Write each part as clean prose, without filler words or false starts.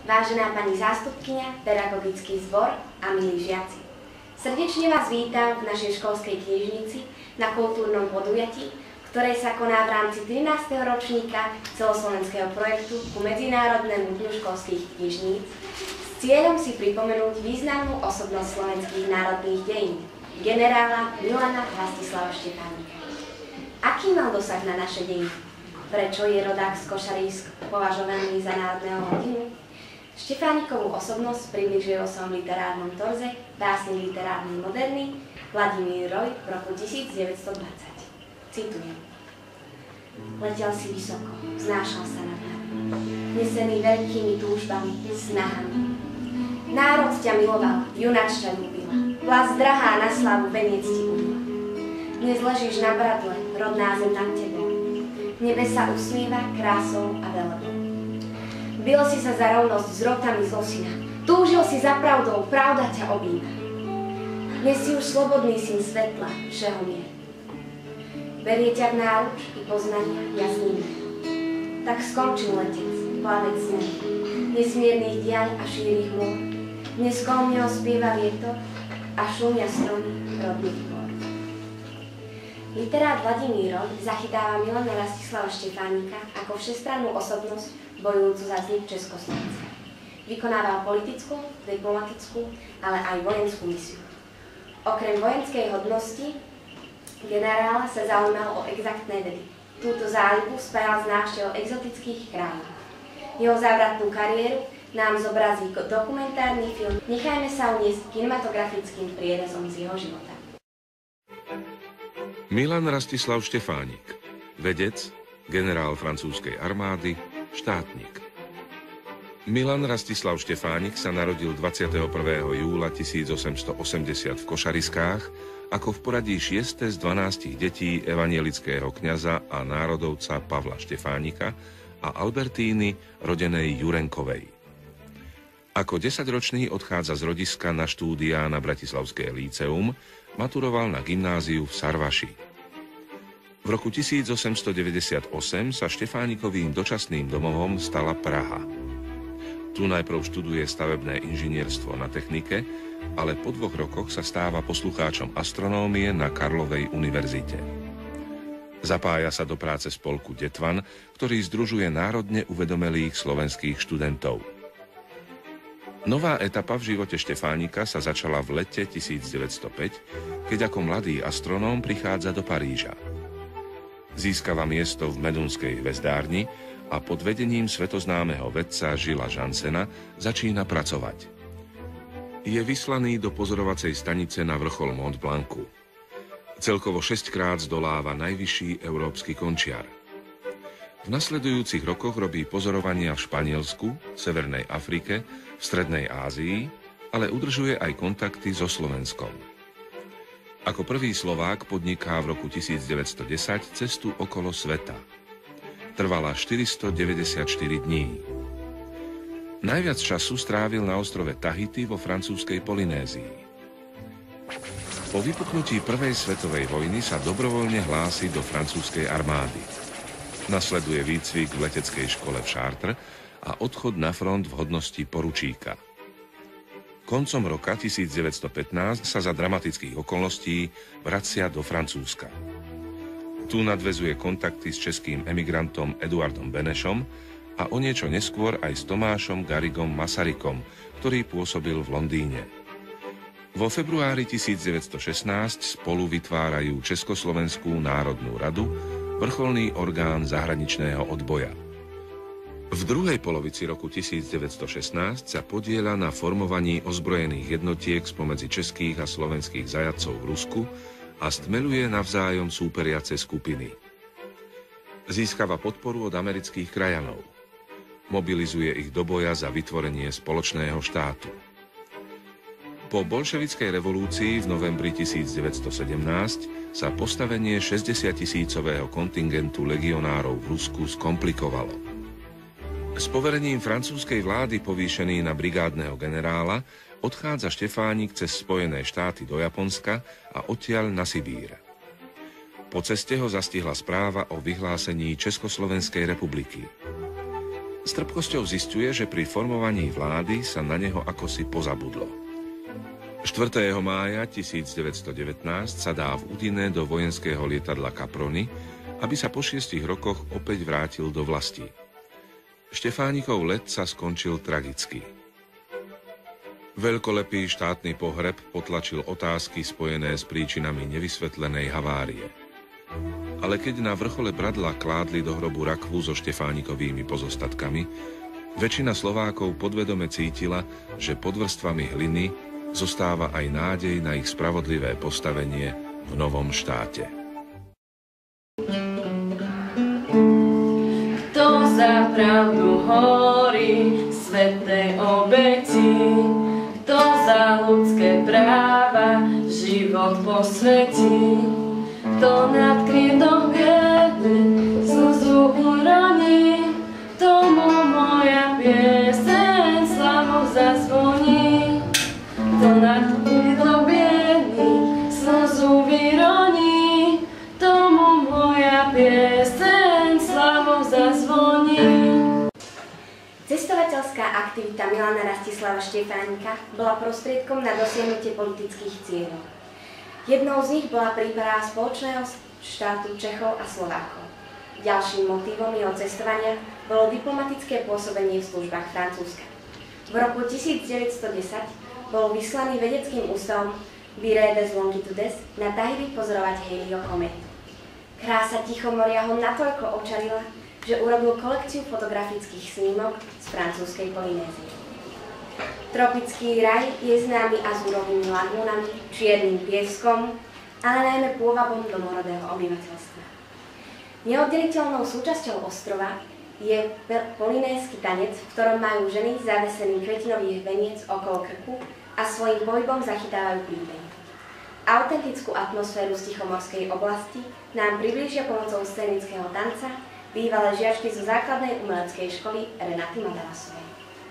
vážená pani zástupkyňa, pedagogický zbor a milí žiaci. Srdečne vás vítam v našej školskej knižnici na kultúrnom podujatí, ktoré sa koná v rámci 13. ročníka celoslovenského projektu ku Medzinárodnému dňu školských knižníc s cieľom si pripomenúť významnú osobnosť slovenských národných dejín, generála Milana Rastislava Štefánika. Aký mal dosah na naše dejiny? Prečo je rodák z Košarísk považovaný za národného hrdinu? Štefánikovú osobnosť približuje o svojom literárnom torze básnik literárnej moderny Vladimír Roj v roku 1920. Citujem. Letel si vysoko, vznášal sa nad nami, nesený veľkými túžbami, snahami. Národ ťa miloval, junač ťa ľúbila, vlast drahá na slavu veniec ti umila. Dnes ležíš na bradle, rodná zem nad tebou, nebe sa usmieva krásou a velebou. Bil si sa za rovnosť s rotami zlosina, túžil si za pravdou, pravda ťa objíma. Dnes si už slobodný syn svetla, všeho mier. Berie ťa v náruč i poznania jasný meno. Tak skončil letec, plavec snem, nesmiernych diaľ a šírých môr. Dnes kolem neho spieva vietor a šumia stromy rodných dvor. Literát Vladimír Roj zachytáva Milana Rastislava Štefánika ako všestrannú osobnosť bojujúcu za vznik Československa. Vykonával politickú, diplomatickú, ale aj vojenskú misiu. Okrem vojenskej hodnosti generála sa zaujímal o exaktné vedy. Túto záľubu spájal s návštevou exotických krajín. Jeho závratnú kariéru nám zobrazí dokumentárny film. Nechajme sa uniesť kinematografickým prierezom z jeho života. Milan Rastislav Štefánik, vedec, generál francúzskej armády, štátnik. Milan Rastislav Štefánik sa narodil 21. júla 1880 v Košariskách ako v poradí 6. z 12 detí evanielického kňaza a národovca Pavla Štefánika a Albertíny, rodenej Jurenkovej. Ako 10-ročný odchádza z rodiska na štúdia na Bratislavské líceum, maturoval na gymnáziu v Sarvaši. V roku 1898 sa Štefánikovým dočasným domovom stala Praha. Tu najprv študuje stavebné inžinierstvo na technike, ale po 2 rokoch sa stáva poslucháčom astronómie na Karlovej univerzite. Zapája sa do práce spolku Detvan, ktorý združuje národne uvedomelých slovenských študentov. Nová etapa v živote Štefánika sa začala v lete 1905, keď ako mladý astronóm prichádza do Paríža. Získava miesto v Medunskej hvezdárni a pod vedením svetoznámeho vedca Žila Jansena začína pracovať. Je vyslaný do pozorovacej stanice na vrchol Mont Blancu. Celkovo 6-krát zdoláva najvyšší európsky končiar. V nasledujúcich rokoch robí pozorovania v Španielsku, Severnej Afrike, v Strednej Ázii, ale udržuje aj kontakty so Slovenskom. Ako prvý Slovák podniká v roku 1910 cestu okolo sveta. Trvala 494 dní. Najviac času strávil na ostrove Tahiti vo francúzskej Polynézii. Po vypuknutí prvej svetovej vojny sa dobrovoľne hlási do francúzskej armády. Nasleduje výcvik v leteckej škole v Chartres a odchod na front v hodnosti poručíka. Koncom roka 1915 sa za dramatických okolností vracia do Francúzska. Tu nadväzuje kontakty s českým emigrantom Eduardom Benešom a o niečo neskôr aj s Tomášom Garrigom Masarykom, ktorý pôsobil v Londýne. Vo februári 1916 spolu vytvárajú Československú národnú radu, vrcholný orgán zahraničného odboja. V druhej polovici roku 1916 sa podieľa na formovaní ozbrojených jednotiek spomedzi českých a slovenských zajatcov v Rusku a stmeľuje navzájom súperiace skupiny. Získava podporu od amerických krajanov. Mobilizuje ich do boja za vytvorenie spoločného štátu. Po bolševickej revolúcii v novembri 1917 sa postavenie 60-tisícového kontingentu legionárov v Rusku skomplikovalo. S poverením francúzskej vlády povýšený na brigádneho generála odchádza Štefánik cez Spojené štáty do Japonska a odtiaľ na Sibír. Po ceste ho zastihla správa o vyhlásení Československej republiky. S trpkosťou zisťuje, že pri formovaní vlády sa na neho akosi pozabudlo. 4. mája 1919 sa dá v Udine do vojenského lietadla Caproni, aby sa po 6 rokoch opäť vrátil do vlasti. Štefánikov let sa skončil tragicky. Veľkolepý štátny pohreb potlačil otázky spojené s príčinami nevysvetlenej havárie. Ale keď na vrchole Bradla kládli do hrobu rakvu so Štefánikovými pozostatkami, väčšina Slovákov podvedome cítila, že pod vrstvami hliny zostáva aj nádej na ich spravodlivé postavenie v novom štáte. Kto za pravdu horí sväté obeti, kto za ľudské práva život posvetí, kto nad krivdou biedy slzu uroní, tomu moja pieseň slavou zazvoní. Kto nad krivdou biedy slzu vyroní, tomu moja pieseň slavou zazvoní. Cestovateľská aktivita Milana Rastislava Štefánika bola prostriedkom na dosiahnutie politických cieľov. Jednou z nich bola príprava spoločného štátu Čechov a Slovákov. Ďalším motívom jeho cestovania bolo diplomatické pôsobenie v službách Francúzska. V roku 1910 bol vyslaný vedeckým ústavom Bureau des Longitudes na Tahiti pozorovať Halleyho kométu. Krása Tichomoria ho natoľko očarila, že urobil kolekciu fotografických snímok z francúzskej Polynézie. Tropický raj je známy azúrovými lagúnami, čiernym pieskom, ale najmä pôvabom domorodého obyvateľstva. Neoddeliteľnou súčasťou ostrova je polynézsky tanec, v ktorom majú ženy zavesený kvetinový veniec okolo krku a svojím pohybom zachytávajú príbehy. Autentickú atmosféru z Tichomorskej oblasti nám priblížia pomocou scénického tanca bývalé žiačky zo základnej umeleckej školy Renaty Madalasovej.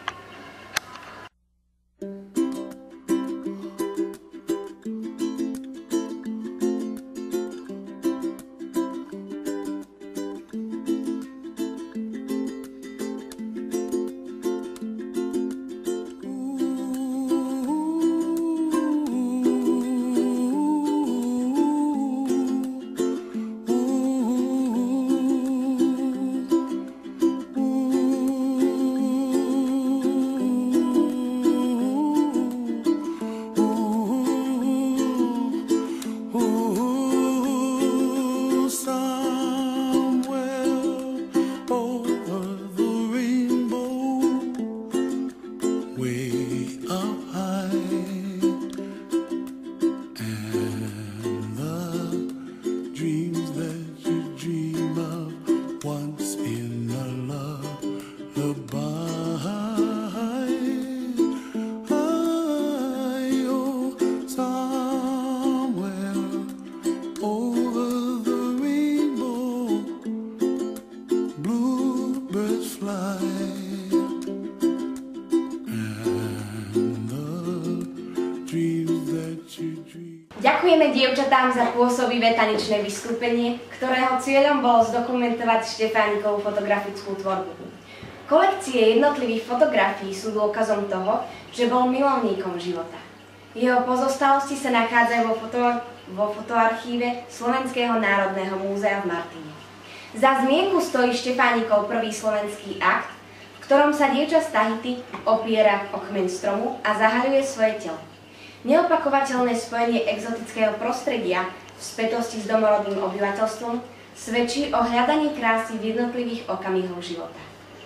Ďakujeme dievčatám za pôsobivé tanečné vystúpenie, ktorého cieľom bolo zdokumentovať Štefánikovu fotografickú tvorbu. Kolekcie jednotlivých fotografií sú dôkazom toho, že bol milovníkom života. Jeho pozostalosti sa nachádzajú vo fotoarchíve Slovenského národného múzea v Martine. Za zmienku stojí Štefánikov prvý slovenský akt, v ktorom sa dievča z Tahiti opiera o kmeň stromu a zahaľuje svoje telo. Neopakovateľné spojenie exotického prostredia v spätosti s domorodým obyvateľstvom svedčí o hľadaní krásy v jednotlivých okamihoch života.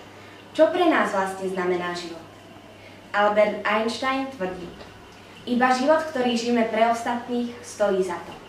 Čo pre nás vlastne znamená život? Albert Einstein tvrdí: iba život, ktorý žijeme pre ostatných, stojí za to.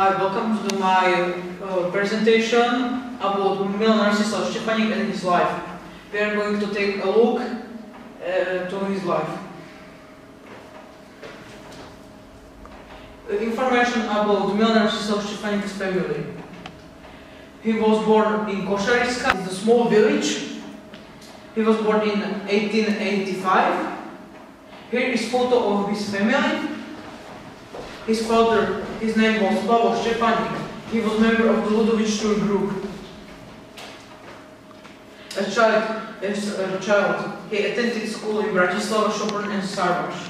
Hi, welcome to my presentation about Milan Rastislav Štefanik and his life. We are going to take a look to his life. Information about Milan Rastislav Štefanik's family. He was born in Košarica, it's a small village. He was born in 1885. Here is photo of his family. His father, his name was Pavol Štefanik. He was member of the Ludovic tour group. As a child, he attended school in Bratislava, Sopron and Sarvaš.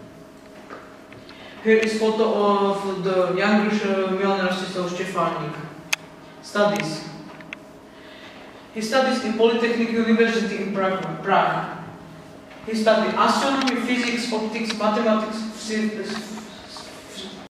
Here is photo of the younger Milan Rastislav Štefanik. Studies. He studies in Polytechnic University in Prague. He studied astronomy, physics, optics, mathematics,